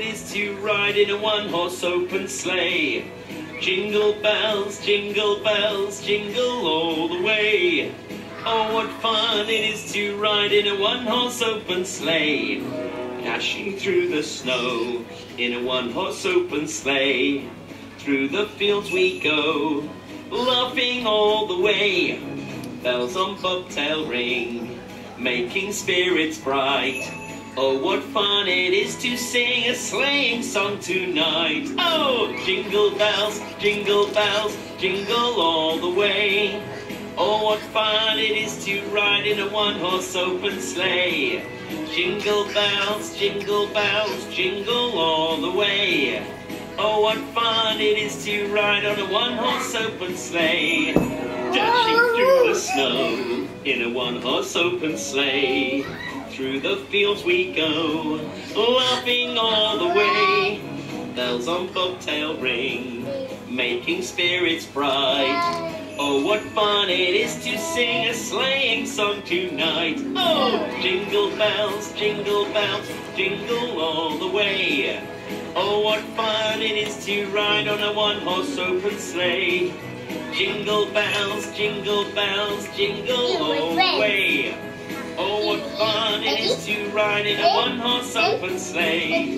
is to ride in a one-horse open sleigh. Jingle bells, jingle all the way. Oh, what fun it is to ride in a one-horse open sleigh. Dashing through the snow in a one-horse open sleigh. Through the fields we go, laughing all the way. Bells on bobtail ring, making spirits bright. Oh, what fun it is to sing a sleighing song tonight. Oh, jingle bells, jingle all the way. Oh, what fun it is to ride in a one-horse open sleigh. Jingle bells, jingle all the way. Oh, what fun it is to ride on a one-horse open sleigh. Dashing through the snow in a one-horse open sleigh. Through the fields we go, laughing all the way. Bells on bobtail ring, making spirits bright. Oh, what fun it is to sing a sleighing song tonight. Oh, jingle bells, jingle all the way. Oh, what fun it is to ride on a one-horse open sleigh. Jingle bells, jingle all the way. Oh, what fun it is to ride in a one-horse open sleigh.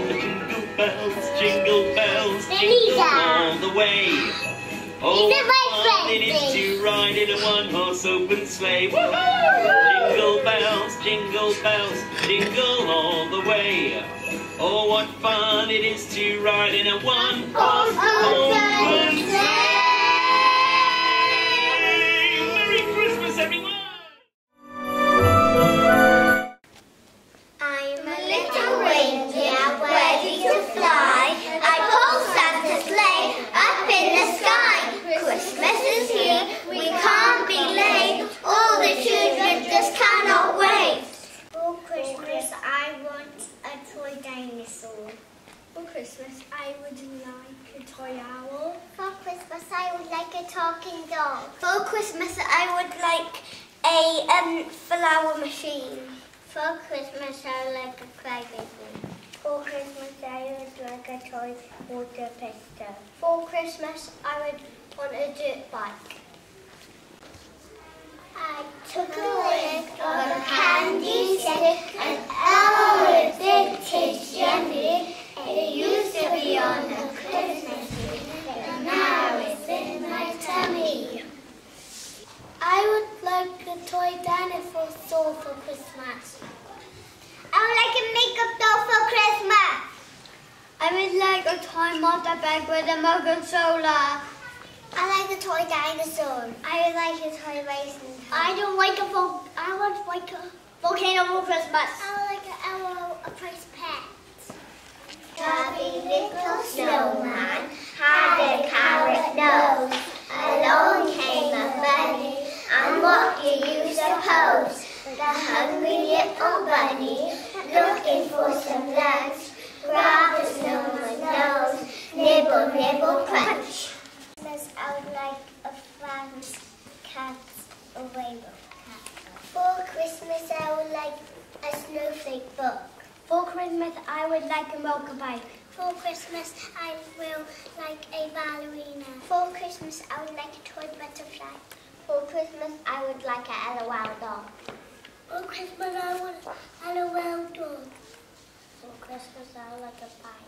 Jingle bells, all the way. Oh, what fun it is to ride in a one-horse open sleigh. Jingle bells, jingle all the way. Oh, what fun it is to ride in a one-horse open sleigh. Merry Christmas, everyone! I'm a little reindeer ready to fly. I pull Santa's sleigh up in the sky. Christmas is here, we can't be late. All the children just cannot wait. For Christmas I want a toy dinosaur. For Christmas I would like a toy owl. For Christmas I would like a talking dog. For Christmas I would like a flower machine. For Christmas I would like a crybaby. For Christmas I would like a toy water pistol. For Christmas I would want a dirt bike. I took a lick of a candy stick and oh, it did taste yummy. It used to be on a Christmas tree, but now it's in my tummy. I would like a toy dinosaur for Christmas. I would like a makeup doll for Christmas. I would like a toy motor bag with a mug and solar. I like a toy dinosaur. I would like a toy raisin. I want like a volcano for Christmas. I would like a prize pet. Chubby little snowman had a carrot nose. Along came a bunny, and what do you suppose? The hungry little bunny, looking for some lunch, grabbed the snowman's nose, nibble, nibble, crunch. I would like a France cat, a rainbow cat. For Christmas I would like a snowflake book. For Christmas I would like a motorbike. For Christmas I will like a ballerina. For Christmas I would like a toy butterfly. For Christmas I would like a LOL doll. For Christmas I want a LOL doll. For Christmas I would like a bike.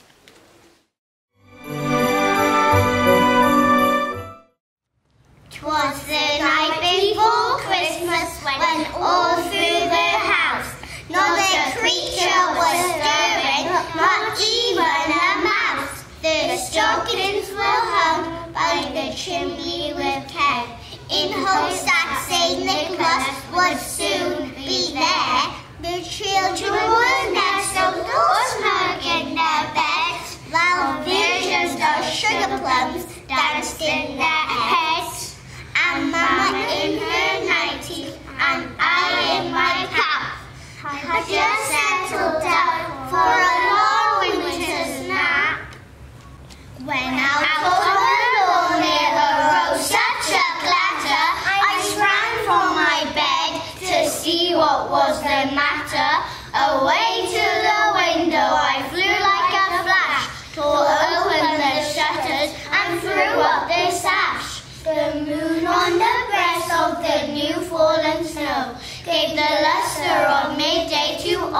Twas the night before Christmas when all through the house not a creature was stirring, not even a mouse. The stockings were hung by the chimney with care, in hopes that St. Nicholas would soon be there. The children were nestled all snug in their beds, while visions of sugar plums danced in their heads. And Mama in her nightie and I in my cap had just settled down for a long winter's nap. When out on the lawn there arose such a clatter, I sprang from my bed to see what was the matter. Away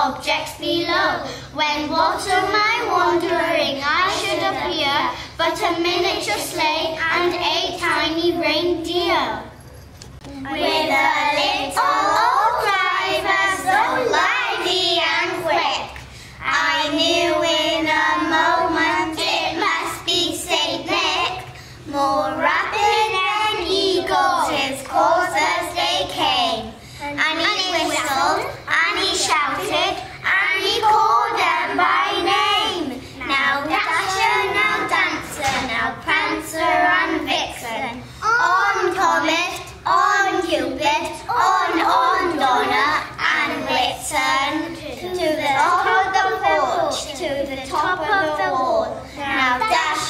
objects below. When what am I wondering I should appear, but a miniature sleigh and a tiny reindeer. With a little old driver so lively and quick, I knew in a moment it must be Saint Nick. More rapid than eagles his coursers they came, and he whistled and he shouted and he called them by name. Now Dasher, now Dancer, now Prancer and Vixen, on Comet, on Cupid, on Donna and Blitzen, to the top of the porch, to the top of the wall. Now dash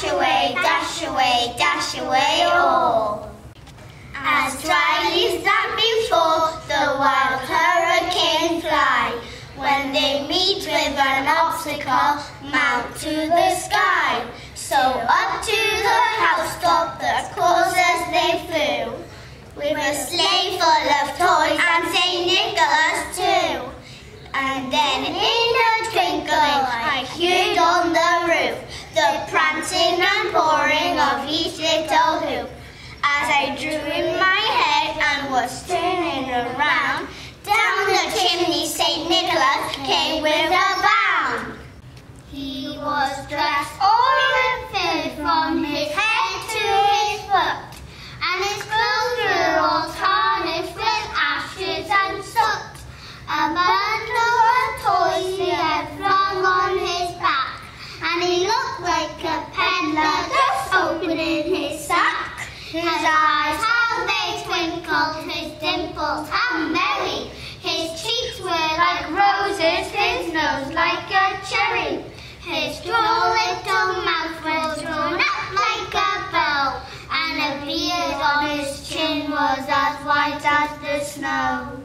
away all. As dryly as that before the wild hurricane fly, when they meet with an obstacle, mount to the sky. So up to the housetop the coursers they flew, with a sleigh full of toys and St. Nicholas too. And then in a twinkling I heard on the roof the prancing and pouring of each little hoop. As I drew in my head and was turning around, down the chimney St. Nicholas came with a bound. He was dressed all in filth from his head to his foot, and his clothes were all tarnished with ashes and soot. A bundle of toys he had flung on his back, and he looked like a peddler just opening his sack. His eyes, how they twinkled, his dimples, how merry. His cheeks were like roses, his nose like a cherry. His droll little mouth was drawn up like a bow, and a beard on his chin was as white as the snow.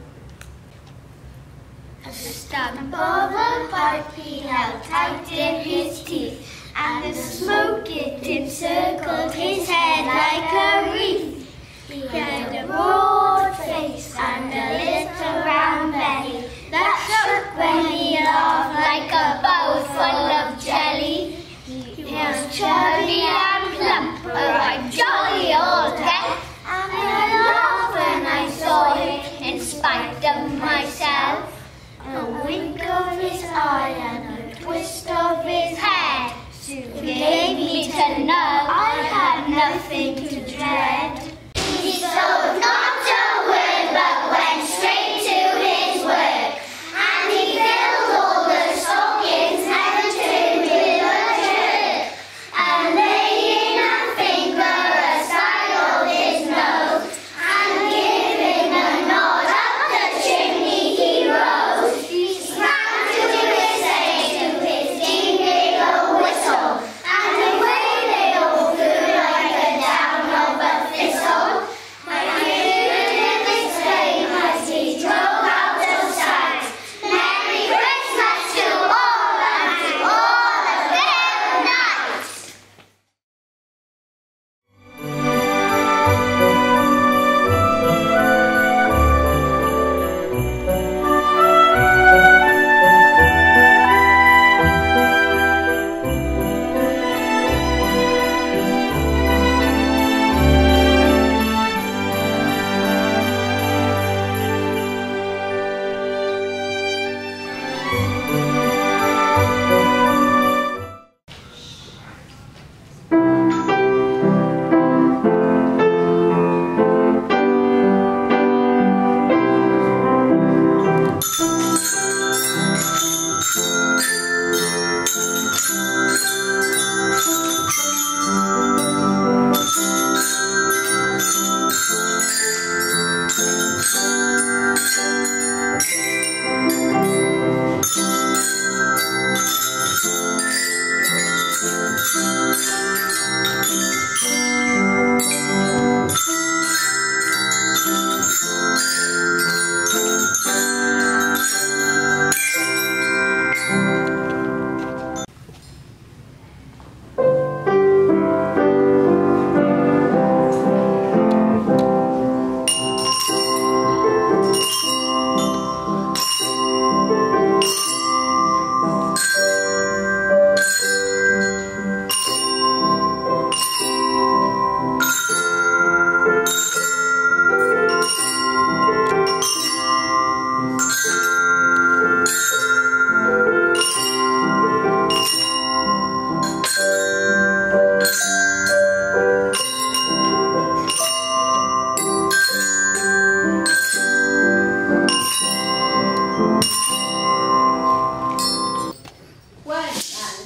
A stump of a pipe he held tight in his teeth, and the smoke it encircled his head like a wreath. He had a broad face and a little round belly that shook when he laughed like a bowl full of jelly. He was chubby and plump, a jolly old head, and I laughed when I saw him in spite of myself. A wink of his eye and a twist of his head gave me to know I had nothing to dread. He sowed not a word, but went straight to his work, and he filled all the stockings, never turned with a jerk, and laying a finger aside his nose, and giving a nod up the chimney he rose. He sprang to his sleigh, to his ding-ding a whistle, and away they all flew like a down of a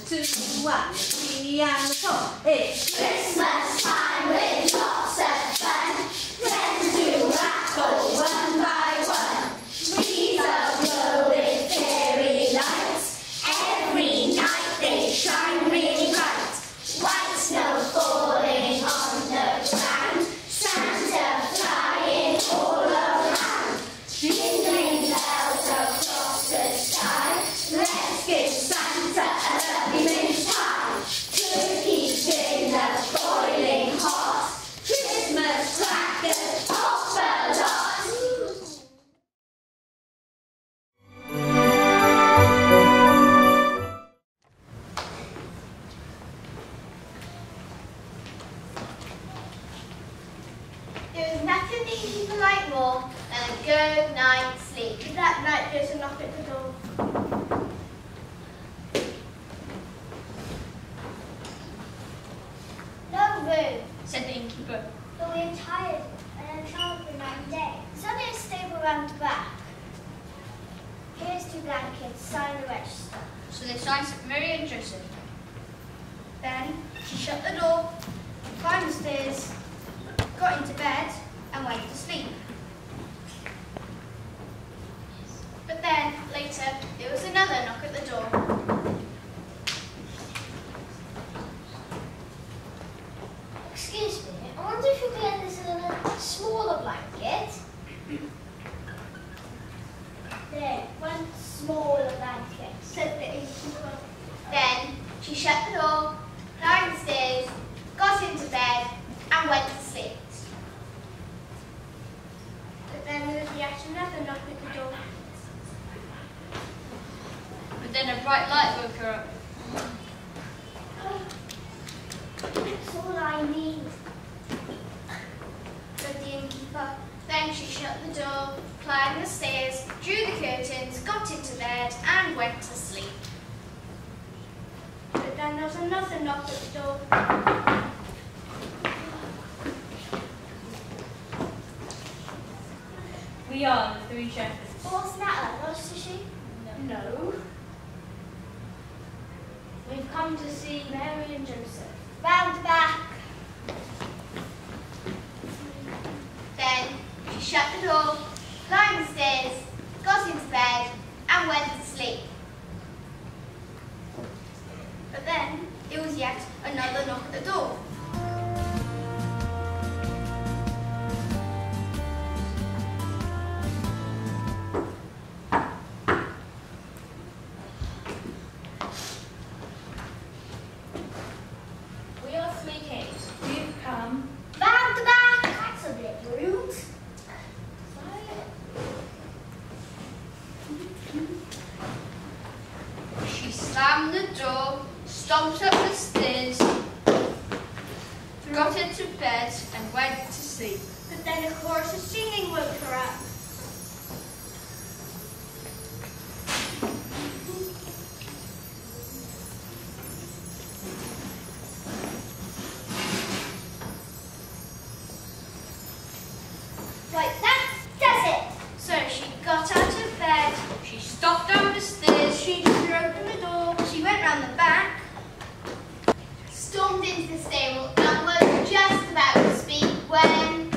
2, 1, 3 and 4. It's Christmas time with lots of fun. Friends do rattle one by one. Trees are glowing fairy lights. Every night they shine really bright. White snow falling on the ground. Santa flying all around. Jingling bells across the sky. Let's give Santa a lovely mince pie. Cookies in the boiling hot. Christmas crackers pop a lot. There was nothing that people like more than a good night's sleep. That night there's a knock at the door. No room, said the innkeeper. But we're tired and I'm travelling for 9 days. There's only a stable round the back. Here's 2 blankets, sign the register. So they signed Mary and Joseph. Then she shut the door, climbed the stairs, got into bed and went to sleep. But then, later, there was another knock at the door. Excuse me, I wonder if you could get this in a smaller blanket. There, one smaller blanket, said the innkeeper. Then she shut the door, climbed the stairs, got into bed and went to sleep. But then there was yet another knock at the door. But then a bright light woke her up. That's all I need, said the innkeeper. Then she shut the door, climbed the stairs, drew the curtains, got into bed and went to sleep. But then there was another knock at the door. We are the 3 shepherds. What's the matter? Lost a sheep? No. We've come to see Mary and Joseph. Round back. Then she shut the door, climbed the stairs, got into bed and went to sleep. But then there was yet another knock at the door. Slammed the door, stomped up the stairs, got into bed and went to sleep. But then a chorus of singing woke her up. Like that does it! So she got out of bed, she stopped down the stairs, she threw open the door, she went round the back, stormed into the stable and was just about to speak when...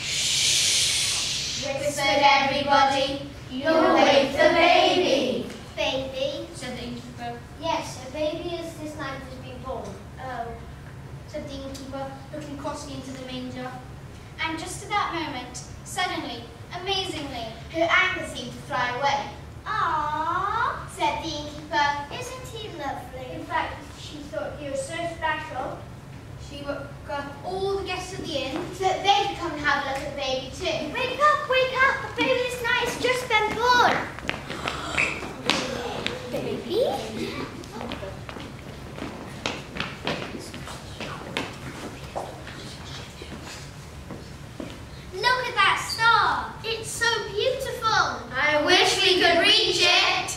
Shh! Whispered everybody, you'll wake the baby. Baby? Said the innkeeper. Yes, a baby is this night has been born. Oh, said the innkeeper, looking crossly into the manger. And just at that moment, suddenly, amazingly, her anger seemed to fly away. Aww, said the innkeeper. Isn't he lovely? In fact, she thought he was so special. She woke up all the guests of the inn so that they could come and have a look at the baby too. Wake up, wake up! The baby this night has just been born. Baby? Look at that star! It's so beautiful! I wish we could reach it!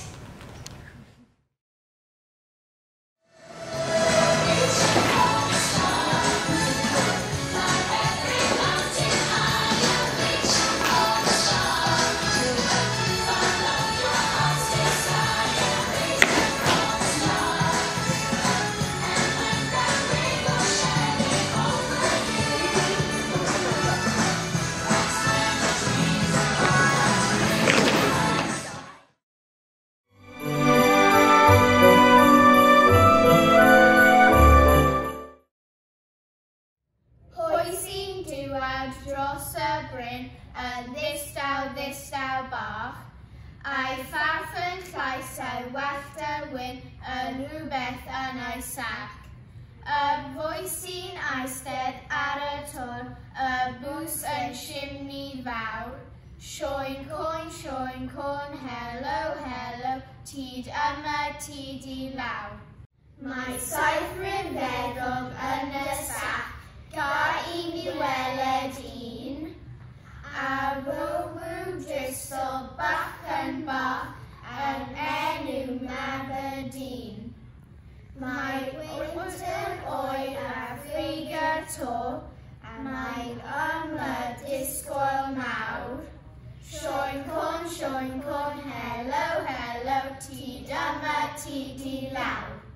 Mae ffarf yn llais a wallt a wyn yn rhywbeth yn ei sac. Y fwy sy'n eistedd ar y tŵr, y bws yn chimney fawr. Sioen corn, helo, helo, tyd yma, tyd I lawr. Mae saith rhyfeddog yn y sac, ga I mi weled un. A rhyw drysol bach yn enw Maberdeen. Mae wynt yn oer a ffrigar to, a mae'n ymlad disgwyl mawr. Sioen corn, helo, helo, tyd yma, tyd I lawr.